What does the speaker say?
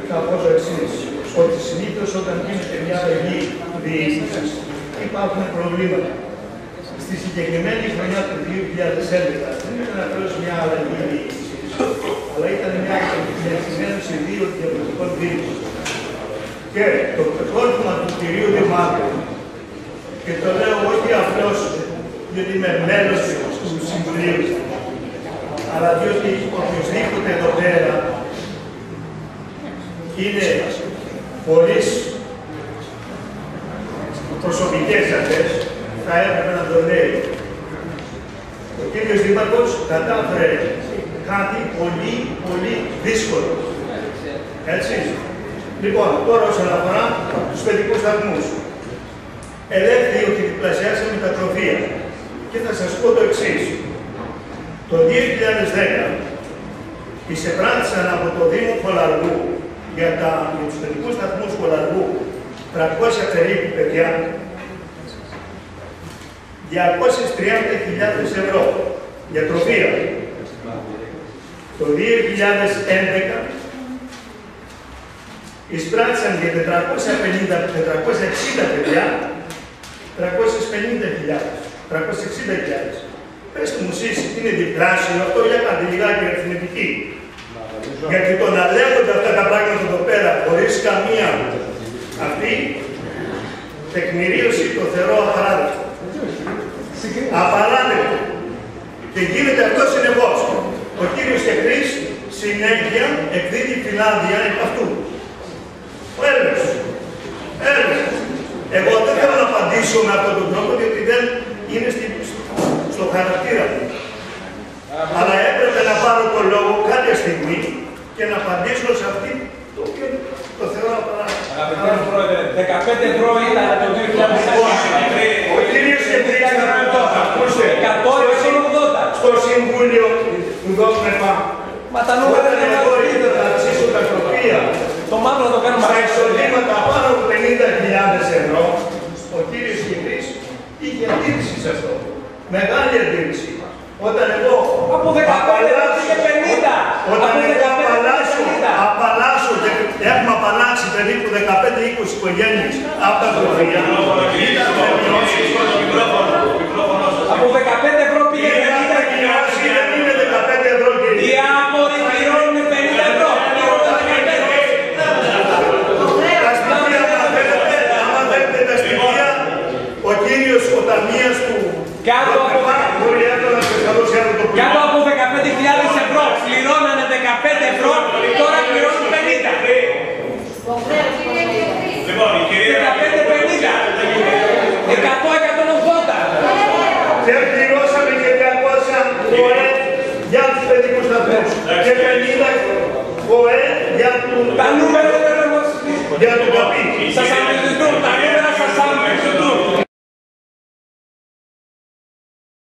θα πω το εξής, ότι συνήθως όταν γίνεται μια αλλαγή διοίκησης υπάρχουν προβλήματα. Στη συγκεκριμένη χρονιά του 2011 δεν ήταν απλώς μια αλλαγή διοίκησης, αλλά ήταν μια εξυπηρετημένη δύο διαφορετικών δήμων. Και το προκόρπωμα του κυρίου Δημάρχου, και το λέω όχι απλώς γιατί είμαι μέλος του Συμβουλίου, αλλά διότι οποιοσδήποτε εδώ πέρα είναι χωρίς προσωπικές αυτές, θα έπρεπε να το λέει. Ο κύριος Δήμαρχος κατάφερε κάτι πολύ, πολύ δύσκολο. Έτσι. Λοιπόν, τώρα όσον αφορά τους παιδικούς σταθμούς. Ελέγχθη ότι διπλασιάσαμε τα τροφεία. Και θα σας πω το εξής. Το 2010 εισεπράτησαν από το Δήμο Κολαργού για τους παιδικούς σταθμούς Κολαργού 300 περίπου παιδιά 230.000 ευρώ για τροφεία. Το 2011 εισπράτησαν για 460 παιδιά 360.000. Πες μου εσείς, είναι διπλάσιο αυτό, για κάντε λιγάκι αριθμητική. Γιατί το να λέγονται αυτά τα πράγματα εδώ πέρα χωρίς καμία αυτή τεκμηρίωση το θεωρώ απαράδεκτο. Απαράδεκτο. Και γίνεται αυτό συνεχώς. Ο κύριος Τεχνής συνέχεια εκδίδει φυλάδια επ' αυτού. Ο έλεγχος. Εγώ δεν θέλω να απαντήσω με αυτόν τον τρόπο, διότι δεν είναι στο χαρακτήρα μου. Αλλά έπρεπε να πάρω το λόγο κάποια στιγμή και να απαντήσω σε αυτή το οποίο το θεωρώ απαράδεκτο. Αγαπητέ Πρόεδρε, 15 ευρώ ήταν το 2000. Ο κύριος Τεχνής ακούστε, 180. στο Συμβούλιο του δώσουμε πάνω. Μα τα νούμερα δεν μπορείτε να αυξήσω τα τροφεία. Το μαύρο να το κάνουμε στα εισοδήματα πάνω από 50.000 ευρώ, ο κύριος Τεχνής είχε αντίρρηση σε αυτό. Μεγάλη αντίρρηση. Όταν εγώ από 15 και 50. Όταν εγώ απαλλάσσω και έχουμε απαλλάξει περίπου 15-20 οικογένειες από τα τροφεία, από 15 ευρώ πήγε 50 κοινωνία, δεν είναι 15 ευρώ κύριε. Οι άμοροι πληρώνουν 50 ευρώ. Άμα θέλετε τα στοιχεία, ο κύριος ο ταμείας του κάτω από 15.000 ευρώ πληρώνανε 15 ευρώ, τώρα πληρώνουν 50. Λοιπόν, η κυρία 15-50. 100-180. Και πληρώσαμε και 200 ΟΕ για τους παιδικούς σταθμούς. Και 50 ΟΕ για του... Τα νούμερα δεν μας... Για του καπί. Σας αμφισβητούν τα